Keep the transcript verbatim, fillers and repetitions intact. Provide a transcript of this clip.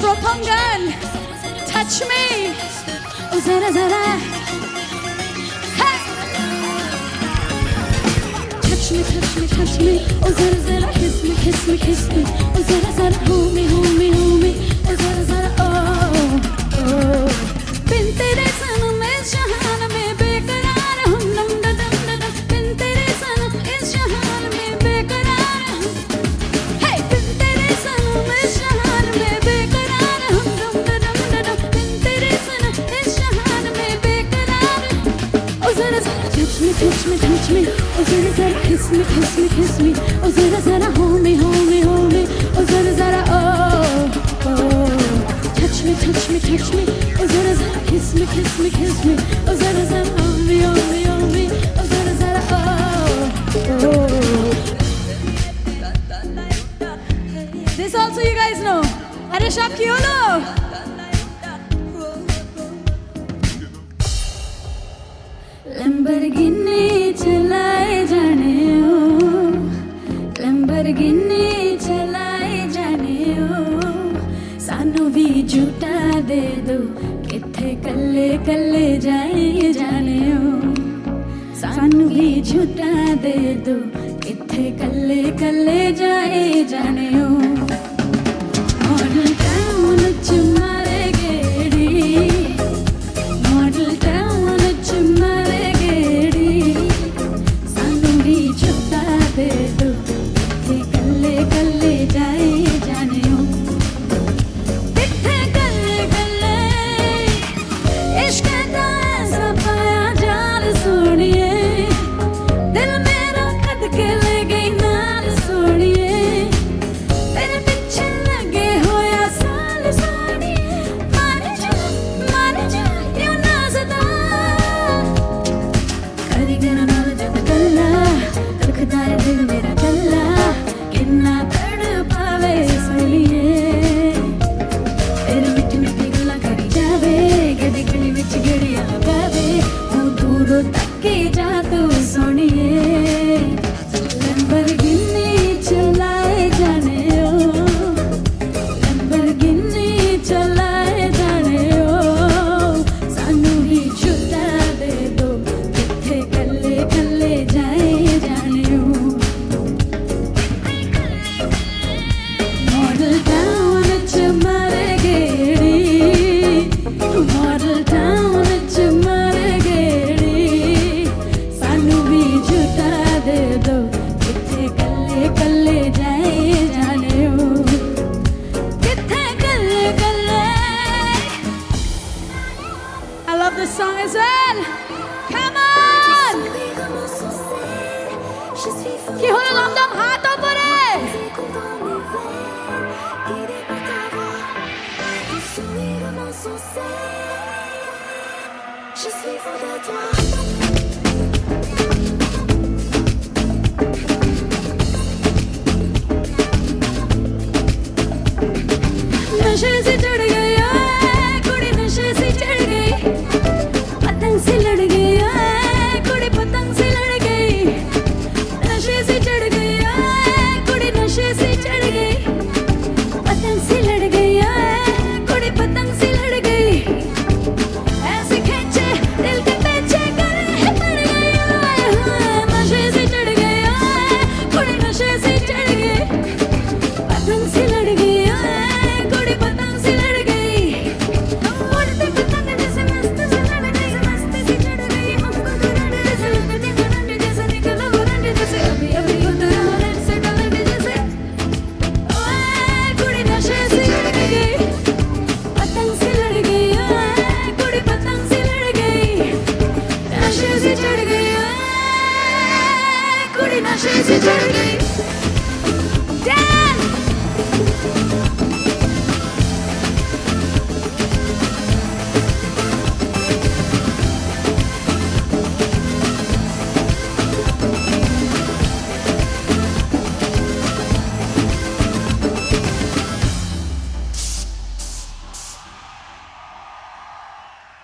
প্রথম গান Touch Me ও জরা জরা Touch me, touch me, touch me ও জরা জরা Kiss me, kiss me, kiss me ও জরা জরা Hold me, hold me, hold me ও জরা জরা Oh, oh बिन तेरे सनम इस जहान में बेकरार हूँ नम डम डम बिन तेरे सनम इस जहान में बेकरार हूँ Hey बिन तेरे सनम इस जहान में बेकरार हूँ नम डम डम बिन तेरे सनम इस जहान में बेकरार ओ जरा जरा touch me touch me touch me ओ जरा जरा kiss me kiss me kiss me ओ जरा जरा hold me hold me hold me ओ जरा जरा oh oh touch me touch me touch me ओ जरा जरा kiss me kiss me kiss me ओ जरा जरा hold me hold me hold me ओ जरा जरा oh oh This also you guys know अरे शब क्यों लो Lamborghini चलाए जाने हो Lamborghini चलाए जाने हो सानू भी झूठा दे दो किथे कल्ले कल्ले जाए जाने हो सानू भी झूठा दे दो किथे कल्ले कल्ले जाए जाने हो मॉडल टाउन च मारे गेड़ी मॉडल टाउन च मारे गेड़ी सानू भी झूठा दे दो किथे कल्ले कल्ले जाए जाने हो किथे कल्ले कल्ले इश्क दा ऐसा पाया जाल सोनिए दिल मेरा कद के ले गई नाल सोनिए तेरे पीछे लगे होया साल सोनिए मान जा मान जा यूं ना सदा कारीगर नाल जद कल्ला रखदा है दिल मेरा कल्ला किन्ना तड़पावे सोनिए तेरे मिट्टी मिट्टी गल्लां करी जावे गली गली विच गेड़ियां लगावे तू दूरों तक्की जा तू सोनिए Lamborghini चलाए जाने हो Lamborghini चलाए जाने हो सानू ही छुट्टा दे दो किथे कल्ले कल्ले जाए जाने हो मॉडल टाउन च मारे गेड़ी मॉडल टाउन च मारे गेड़ी सानू भी झूठा दे दो किथे कल्ले कल्ले जाए जाने हो किथे कल्ले कल्ले I love this song as well Come on কি হলো লমদম হাত উপরে Je suis fou de toi नशे से चढ़ गई ओए कुड़ी नशे से चढ़ गई पतंग से लड़ गई ओए कुड़ी पतंग से लड़ गई नशे से चढ़ गई ओए कुड़ी नशे से चढ़ गई पतंग से लड़ गई ओए कुड़ी पतंग से लड़ गई ऐसे खींचे दिल के पीछे गले पड़ गई ओए नशे से चढ़ गई ओए कुड़ी नशे से चढ़ गई पतंग से लड़ गई ओए कुड़ी पतंग से लड़ गई उड़ती पतंग जैसे मस्त से लड़ गई मस्ती से चढ़ गई हमको तो रंड जैसे लगती करंट जैसे निकला वो रंड जैसे अभी अभी उतरा रंड से डलने जैसे ओए कुड़ी नशे से लड़ गई पतंग से लड़ गई ओए कुड़ी पतंग से लड़ गई नशे से चढ़ गई ओए कुड़ी नशे से चढ़ गई